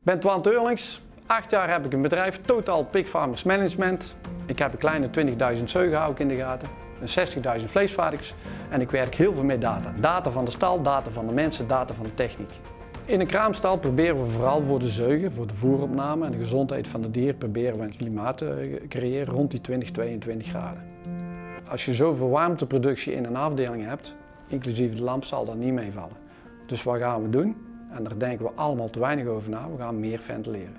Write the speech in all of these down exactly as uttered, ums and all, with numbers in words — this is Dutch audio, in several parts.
Ik ben Twan Teurlings. Acht jaar heb ik een bedrijf, Total Pig Farmers Management. Ik heb een kleine twintigduizend zeugen hou ik in de gaten, en zestigduizend vleesvarkens. En ik werk heel veel met data. Data van de stal, data van de mensen, data van de techniek. In een kraamstal proberen we vooral voor de zeugen, voor de voeropname en de gezondheid van het dier, proberen we een klimaat te creëren rond die twintig, tweeëntwintig graden. Als je zoveel warmteproductie in een afdeling hebt, inclusief de lamp, zal dat niet meevallen. Dus wat gaan we doen? En daar denken we allemaal te weinig over na, we gaan meer ventileren.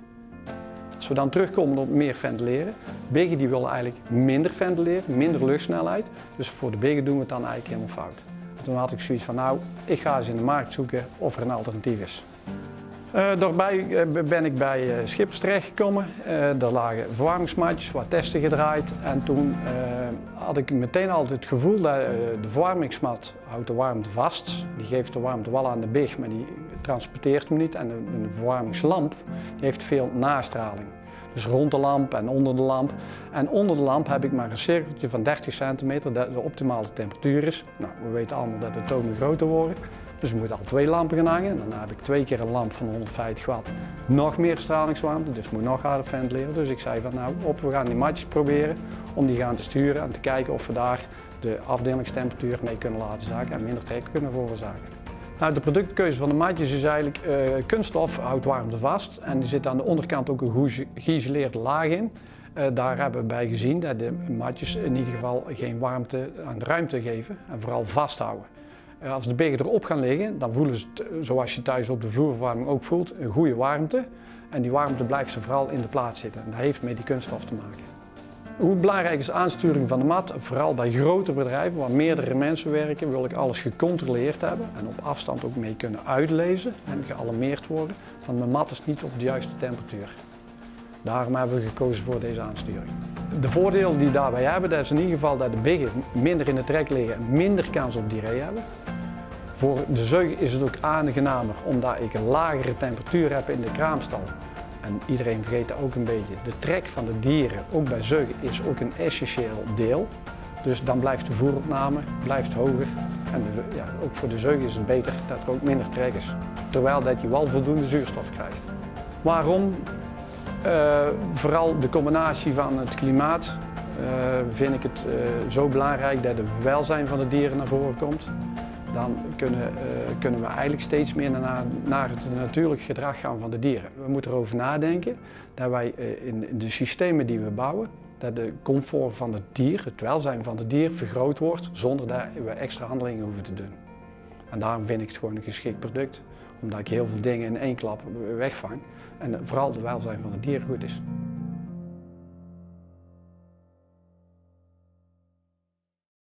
Als we dan terugkomen op meer ventileren, biggen die willen eigenlijk minder ventileren, minder luchtsnelheid. Dus voor de biggen doen we het dan eigenlijk helemaal fout. Toen had ik zoiets van, nou, ik ga eens in de markt zoeken of er een alternatief is. Uh, daarbij uh, ben ik bij uh, Schippers terechtgekomen. Uh, daar lagen verwarmingsmatjes, wat testen gedraaid. En toen uh, had ik meteen altijd het gevoel dat uh, de verwarmingsmat houdt de warmte vast. Die geeft de warmte wel aan de big, maar die transporteert hem niet. En een, een verwarmingslamp die heeft veel nastraling. Dus rond de lamp en onder de lamp. En onder de lamp heb ik maar een cirkeltje van dertig centimeter, dat de optimale temperatuur is. Nou, we weten allemaal dat de tonen groter worden. Dus we moeten al twee lampen gaan hangen. Dan heb ik twee keer een lamp van honderdvijftig watt, nog meer stralingswarmte, dus moet nog harder ventileren. Dus ik zei van nou op, we gaan die matjes proberen om die gaan te sturen en te kijken of we daar de afdelingstemperatuur mee kunnen laten zaken en minder trek kunnen veroorzaken. Nou, de productkeuze van de matjes is eigenlijk uh, kunststof houdt warmte vast en er zit aan de onderkant ook een geïsoleerde laag in. Uh, daar hebben we bij gezien dat de matjes in ieder geval geen warmte aan de ruimte geven en vooral vasthouden. Uh, als de biggen erop gaan liggen, dan voelen ze het, zoals je thuis op de vloerverwarming ook voelt, een goede warmte. En die warmte blijft er vooral in de plaats zitten. En dat heeft met die kunststof te maken. Hoe belangrijk is aansturing van de mat? Vooral bij grote bedrijven waar meerdere mensen werken, wil ik alles gecontroleerd hebben en op afstand ook mee kunnen uitlezen en gealarmeerd worden van mijn mat is niet op de juiste temperatuur. Daarom hebben we gekozen voor deze aansturing. De voordelen die daarbij hebben, dat is in ieder geval dat de biggen minder in de trek liggen en minder kans op diarree hebben. Voor de zeugen is het ook aangenamer omdat ik een lagere temperatuur heb in de kraamstal. En iedereen vergeet dat ook een beetje. De trek van de dieren, ook bij zeugen, is ook een essentieel deel. Dus dan blijft de voeropname blijft hoger. En de, ja, ook voor de zeugen is het beter dat er ook minder trek is. Terwijl dat je wel voldoende zuurstof krijgt. Waarom? Uh, vooral de combinatie van het klimaat uh, vind ik het uh, zo belangrijk dat het welzijn van de dieren naar voren komt. Dan kunnen, uh, kunnen we eigenlijk steeds meer naar, naar het natuurlijk gedrag gaan van de dieren. We moeten erover nadenken dat wij uh, in, in de systemen die we bouwen, dat de comfort van het dier, het welzijn van het dier vergroot wordt zonder dat we extra handelingen hoeven te doen. En daarom vind ik het gewoon een geschikt product, omdat ik heel veel dingen in één klap wegvang en vooral de welzijn van het dier goed is.